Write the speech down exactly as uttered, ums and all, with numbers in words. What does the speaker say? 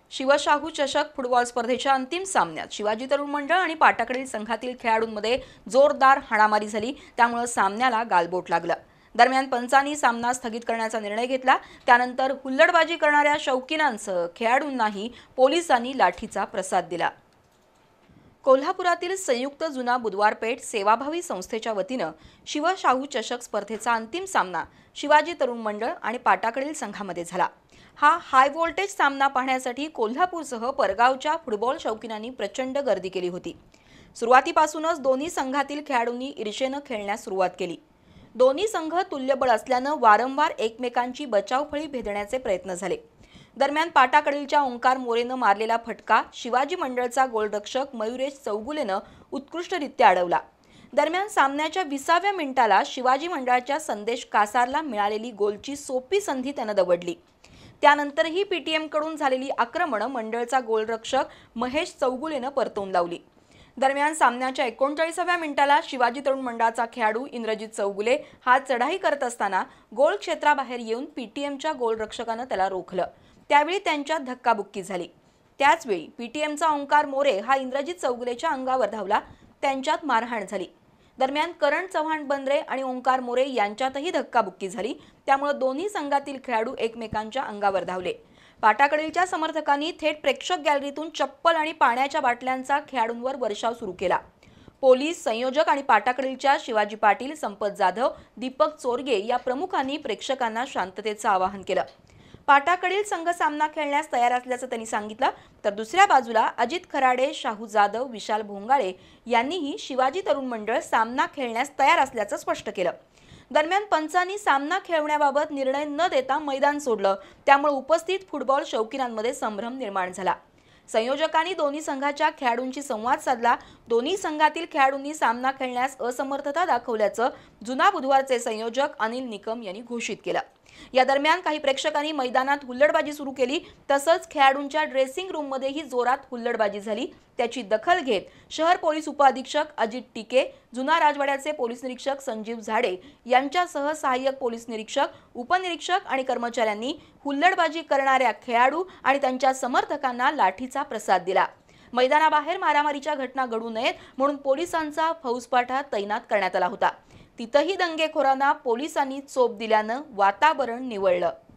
शिवशाहू चषक फुटबॉल स्पर्धेच्या अंतिम सामन्यात शिवाजी तरुण मंडळ आणि पाटाकडील संघातील खेळाडूंमध्ये जोरदार हाणामारी झाली, त्यामुळे सामन्याला गालबोट लागलं। दरम्यान पंचांनी सामना स्थगित करण्याचा निर्णय घेतला। त्यानंतर हुल्लडबाजी करणाऱ्या शौकीनांसह खेळाडूंनाही पोलिसांनी लाठीचा प्रसाद दिला। कोल्हापुरातील संयुक्त जुना बुधवारपेठ सेवाभावी संस्थेच्या वतीनं शिवशाहू चषक स्पर्धेचा अंतिम सामना शिवाजी तरुण मंडळ आणि पाटाकडील संघामध्ये झाला। हा हाय व्होल्टेज सामना पाहण्यासाठी कोल्हापूरसह परगावच्या फुटबॉल शौकीनांनी प्रचंड गर्दी केली होती। सुरुवातीपासूनच दोन्ही संघातील खेळाडूंनी ईर्षेने खेळण्यास सुरुवात केली। दोन्ही संघ तुल्यबळ असल्याने वारंवार एकमेकांची बचावफळी भेदण्याचे प्रयत्न झाले। दरम्यान पाटाकडीलच्या ओंकार मोरेनं मारलेला फटका शिवाजी मंडळचा गोलरक्षक मयुरेश चौगुलेनं उत्कृष्टरित्या अडवला। दरम्यान सामन्याच्या विसाव्या मिनिटाला शिवाजी मंडळाच्या संदेश कासारला मिळालेली गोलची सोपी संधी त्यानं दवडली। त्यानंतरही पीटीएम कडून झालेली आक्रमण मंडळचा गोलरक्षक महेश चौगुलेनं परतवून लावली। दरम्यान सामन्याच्या एकोणचाळीसाव्या मिनिटाला शिवाजी तरुण मंडळाचा खेळाडू इंद्रजित चौगुले हा चढाई करत असताना गोल क्षेत्राबाहेर येऊन पीटीएमच्या गोलरक्षकानं त्याला रोखलं। त्यावेळी त्यांच्यात धक्काबुक्की झाली। त्याचवेळी पीटीएमचा ओंकार मोरे हा इंद्रजित चौगुलेच्या अंगावर धावला, त्यांच्यात मारहाण झाली। दरम्यान करण चव्हाण बंद्रे आणि ओंकार मोरे यांच्यातही धक्काबुक्की झाली, त्यामुळे दोन्ही संघातील खेळाडू एकमेकांच्या अंगावर धावले। पाटाकडीलच्या समर्थकांनी थेट प्रेक्षक गॅलरीतून चप्पल आणि पाण्याच्या बाटल्यांचा खेळाडूंवर वर्षाव सुरू केला। पोलीस, संयोजक आणि पाटाकडीलच्या शिवाजी पाटील, संपत जाधव, दीपक चोरगे या प्रमुखांनी प्रेक्षकांना शांततेचं आवाहन केलं। पाटाकडील संघ सामना खेळण्यास तयार असल्याचं त्यांनी सांगितलं, तर दुसऱ्या बाजूला अजित खराडे, शाहू जाधव, विशाल भोंगाळे यांनीही शिवाजी तरुण मंडळ सामना खेळण्यास तयार असल्याचं स्पष्ट केलं। दरम्यान पंचांनी सामना खेळवण्याबाबत निर्णय न देता मैदान सोडलं, त्यामुळे उपस्थित फुटबॉल शौकीनांमध्ये संभ्रम निर्माण झाला। संयोजकांनी दोन्ही संघाच्या खेळाडूंशी संवाद साधला। दोन्ही संघातील खेळाडूंनी सामना खेळण्यास असमर्थता दाखवल्याचं जुना बुधवारचे संयोजक अनिल निकम यांनी घोषित केलं। या दरम्यान काही प्रेक्षकांनी मैदानात हुल्लडबाजी सुरू केली, तसंच खेळाडूंच्या ड्रेसिंग रूममध्येही जोरात हुल्लडबाजी झाली। त्याची दखल घेत शहर पोलीस उपअधीक्षक अजित टिके, जुना राजवाड्याचे पोलीस निरीक्षक संजीव झाडे यांच्यासह सहाय्यक पोलीस निरीक्षक, उपनिरीक्षक आणि कर्मचाऱ्यांनी हुल्लडबाजी करणाऱ्या खेळाडू आणि त्यांच्या समर्थकांना लाठीचा प्रसाद दिला। मैदानाबाहेर मारामारीच्या घटना घडू नयेत म्हणून पोलिसांचा फौजपाठा तैनात करण्यात आला होता। तिथंही दंगेखोरांना पोलिसांनी चोप दिल्यानं वातावरण निवळलं।